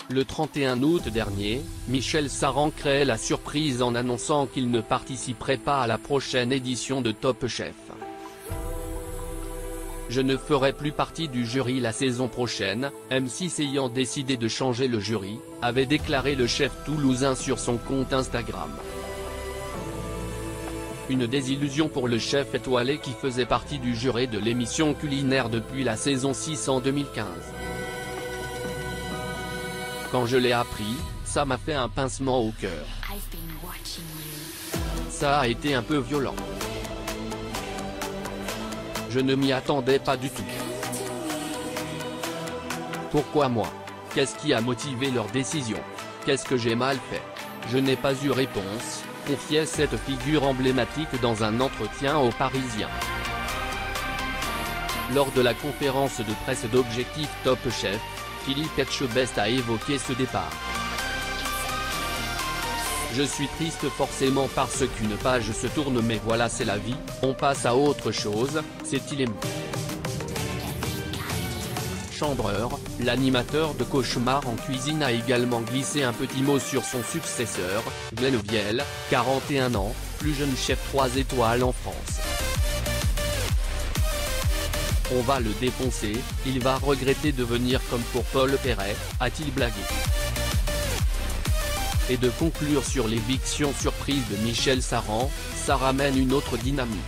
Le 31 août dernier, Michel Saran créait la surprise en annonçant qu'il ne participerait pas à la prochaine édition de Top Chef. Je ne ferai plus partie du jury la saison prochaine, M6 ayant décidé de changer le jury, avait déclaré le chef toulousain sur son compte Instagram. Une désillusion pour le chef étoilé qui faisait partie du jury de l'émission culinaire depuis la saison 6 en 2015. Quand je l'ai appris, ça m'a fait un pincement au cœur. Ça a été un peu violent. Je ne m'y attendais pas du tout. Pourquoi moi? Qu'est-ce qui a motivé leur décision? Qu'est-ce que j'ai mal fait? Je n'ai pas eu réponse, confiait cette figure emblématique dans un entretien aux Parisiens. Lors de la conférence de presse d'Objectif Top Chef, Philippe Etchebest a évoqué ce départ. Je suis triste forcément parce qu'une page se tourne, mais voilà, c'est la vie, on passe à autre chose, s'est-il ému. Chambreur, l'animateur de Cauchemar en cuisine a également glissé un petit mot sur son successeur, Glenn Viel, 41 ans, plus jeune chef 3 étoiles en France. On va le défoncer, il va regretter de venir comme pour Paul Perret, a-t-il blagué. Et de conclure sur l'éviction surprise de Michel Saran, ça ramène une autre dynamique.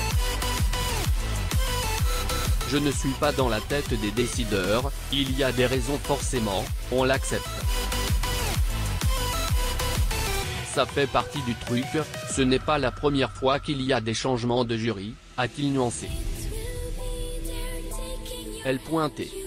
Je ne suis pas dans la tête des décideurs, il y a des raisons forcément, on l'accepte. Ça fait partie du truc, ce n'est pas la première fois qu'il y a des changements de jury, a-t-il nuancé. Elle pointait.